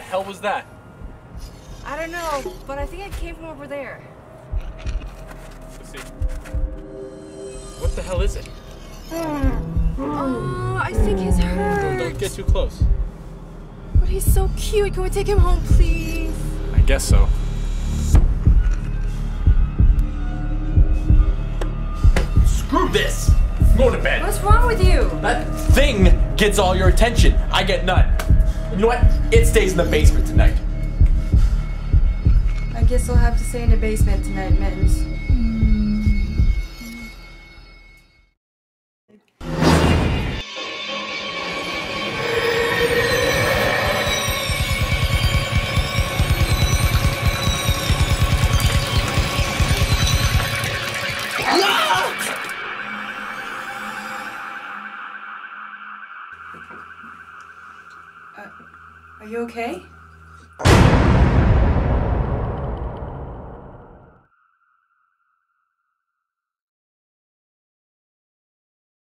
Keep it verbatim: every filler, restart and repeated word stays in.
hell was that? I don't know, but I think it came from over there. Let's see. What the hell is it? Oh, I think he's hurt. Don't, don't get too close. But he's so cute. Can we take him home, please? I guess so. Screw this! I'm going to bed. What's wrong with you? That thing gets all your attention. I get none. You know what? It stays in the basement tonight. I guess I'll have to stay in the basement tonight, Mittens. Uh, are you okay?